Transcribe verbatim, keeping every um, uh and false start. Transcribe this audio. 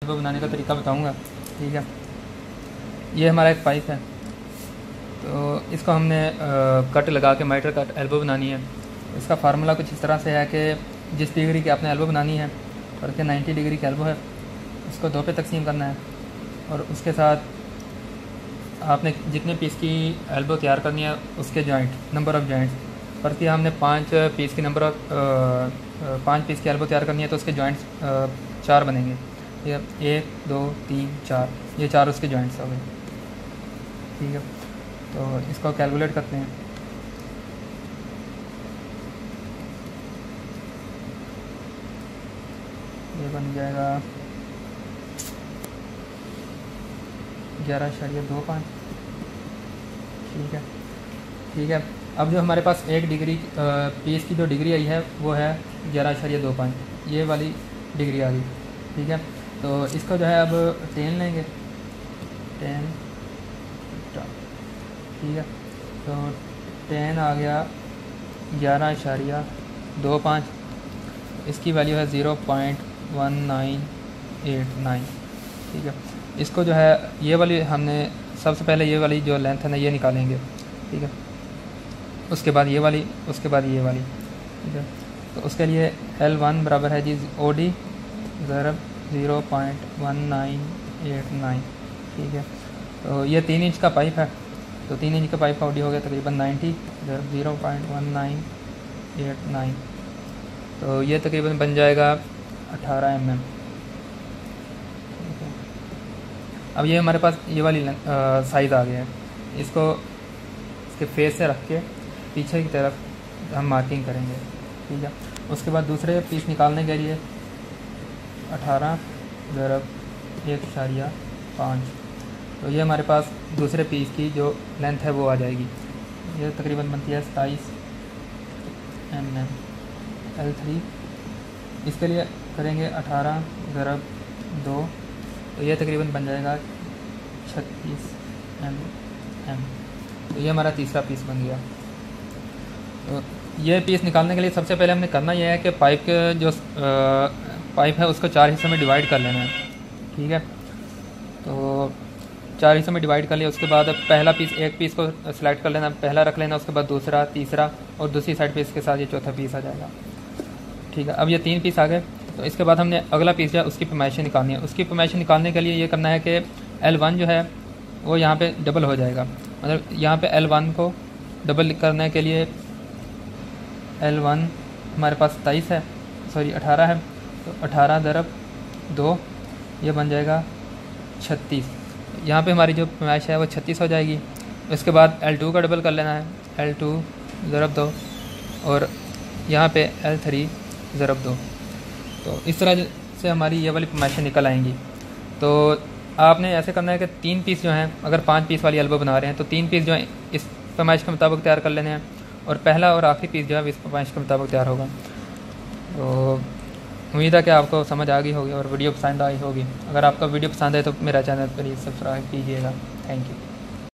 Elbow बनाने का तरीका बताऊंगा। ठीक है, ये हमारा एक पाइप है, तो इसको हमने आ, कट लगा के माइटर कट एल्बो बनानी है। इसका फार्मूला कुछ इस तरह से है कि जिस डिग्री की आपने एल्बो बनानी है और के नाइन्टी डिग्री की एल्बो है, उसको दो पे तकसीम करना है और उसके साथ आपने जितने पीस की एल्बो तैयार करनी है उसके जॉइंट नंबर ऑफ़ जॉइंट्स पर कि हमने पाँच पीस की नंबर ऑफ पाँच पीस की एल्बो तैयार करनी है तो उसके जॉइंट्स चार बनेंगे। ये एक दो तीन चार, ये चार उसके जॉइंट्स हो गए। ठीक है, तो इसको कैलकुलेट करते हैं। ये बन जाएगा ग्यारह अशारिया दो पाँच। ठीक है ठीक है अब जो हमारे पास एक डिग्री पीस की जो डिग्री आई है वो है ग्यारह अशारिया दो पाँच, ये वाली डिग्री आ गई। ठीक है, तो इसको जो है अब टेन लेंगे, टेन। ठीक है, तो टेन आ गया ग्यारह अशारिया दो पाँच, इसकी वैल्यू है zero point one nine eight nine. ठीक है, इसको जो है ये वाली हमने सबसे पहले ये वाली जो लेंथ है ना ये निकालेंगे। ठीक है, उसके बाद ये वाली, उसके बाद ये वाली। ठीक है, तो उसके लिए एल वन बराबर है जी ओ डी ज़रब zero point one nine eight nine. ठीक है, तो ये तीन इंच का पाइप है, तो तीन इंच का पाइप का ओ डी हो गया तकरीबन नाइन्टी ज़रब zero point one nine eight nine, तो ये तकरीबन बन जाएगा अठारह एम एम। अब ये हमारे पास ये वाली साइज़ आ गया है, इसको इसके फेस से रख के पीछे की तरफ हम मार्किंग करेंगे। ठीक है, उसके बाद दूसरे पीस निकालने के लिए अठारह ज़रब एक अशारिया पाँच, तो ये हमारे पास दूसरे पीस की जो लेंथ है वो आ जाएगी। ये तकरीबन बनती है सताईस एम एम एल थ्री। इसके लिए करेंगे अठारह ज़रब दो, तो ये तकरीबन बन जाएगा छत्तीस एम एम। तो ये हमारा तीसरा पीस बन गया। तो ये पीस निकालने के लिए सबसे पहले हमने करना यह है कि पाइप के जो आ, पाइप है उसको चार हिस्सों में डिवाइड कर लेना है। ठीक है, तो चार हिस्सों में डिवाइड कर लिया, उसके बाद पहला पीस एक पीस को सिलेक्ट कर लेना, पहला रख लेना, उसके बाद दूसरा, तीसरा और दूसरी साइड पे इसके साथ ये चौथा पीस आ जाएगा। ठीक है, अब ये तीन पीस आ गए, तो इसके बाद हमने अगला पीस जो है उसकी पैमाइशें निकालनी है। उसकी पैमाइशें निकालने के लिए ये करना है कि एल वन जो है वो यहाँ पे डबल हो जाएगा, मतलब यहाँ पे एल वन को डबल करने के लिए एल वन हमारे पास सताईस है, सॉरी अठारह है, तो अठारह ज़रब दो ये बन जाएगा छत्तीस। यहाँ पे हमारी जो पैमाइश है वो छत्तीस हो जाएगी। उसके बाद एल टू का डबल कर लेना है, एल टू ज़रब दो, और यहाँ पे एल थ्री ज़रब दो। तो इस तरह से हमारी ये वाली पैमाइशें निकल आएंगी। तो आपने ऐसे करना है कि तीन पीस जो हैं, अगर पांच पीस वाली एल्बो बना रहे हैं तो तीन पीस जो हैं इस पैमाइश के मुताबिक तैयार कर लेने हैं, और पहला और आखिरी पीस जो है इस पैमाइश के मुताबिक तैयार होगा। तो उम्मीद है कि आपको समझ आ गई होगी और वीडियो पसंद आई होगी। अगर आपका वीडियो पसंद है तो मेरा चैनल प्लीज़ सब्सक्राइब कीजिएगा। Thank you.